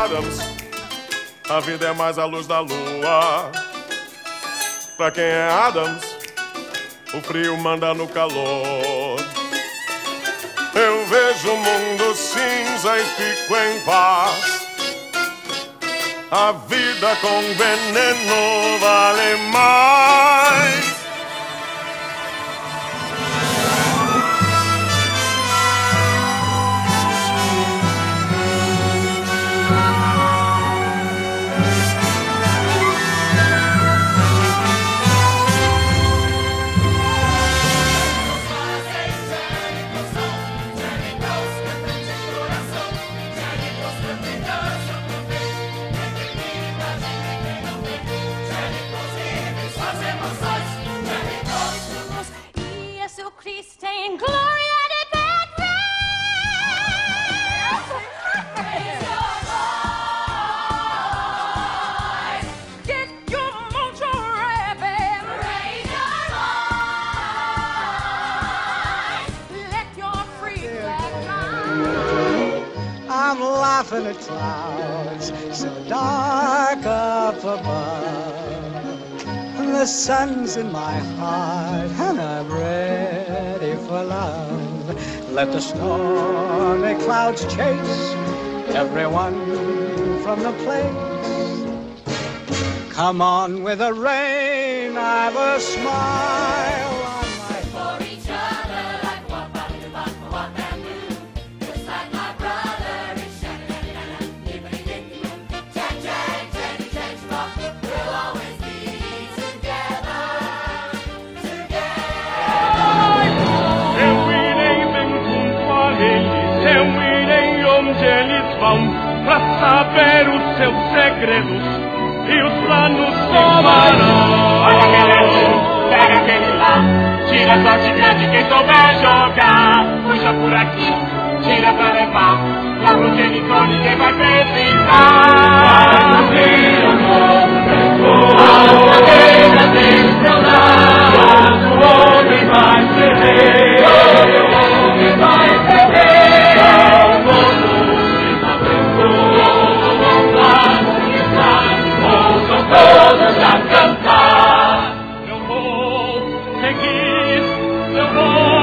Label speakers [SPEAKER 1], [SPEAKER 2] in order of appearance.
[SPEAKER 1] Adams, a vida é mais a luz da lua. Pra quem é Adams, o frio manda no calor. Eu vejo o mundo cinza e fico em paz. A vida com veneno vale mais.
[SPEAKER 2] Cristo em glória de Deus. Raise your voice. Get your mojo rapping. Raise your voice. Let your free flag fly.
[SPEAKER 3] I'm laughing at clouds so dark up above. The sun's in my heart and I'm ready for love. Let the stormy clouds chase everyone from the place. Come on with the rain, I've a smile on my face.
[SPEAKER 2] For each other like Wapandu, just like my brother is Shannon, Liberty Dick, Jack, Jenny, Rock, we'll always be together.
[SPEAKER 1] Onde eles vão pra saber os seus segredos e os planos se farão.
[SPEAKER 4] Olha aquele ali, pega aquele lá, tira a sorte grande quem souber jogar. Puxa por aqui, tira pra levar, lá pro genitor ninguém vai precisar. Vai subir o novo tempo, as bandeiras destronar. Todo homem vai ser rei, todo homem vai ser rei.
[SPEAKER 1] Todos a cantar. Eu vou seguir, eu vou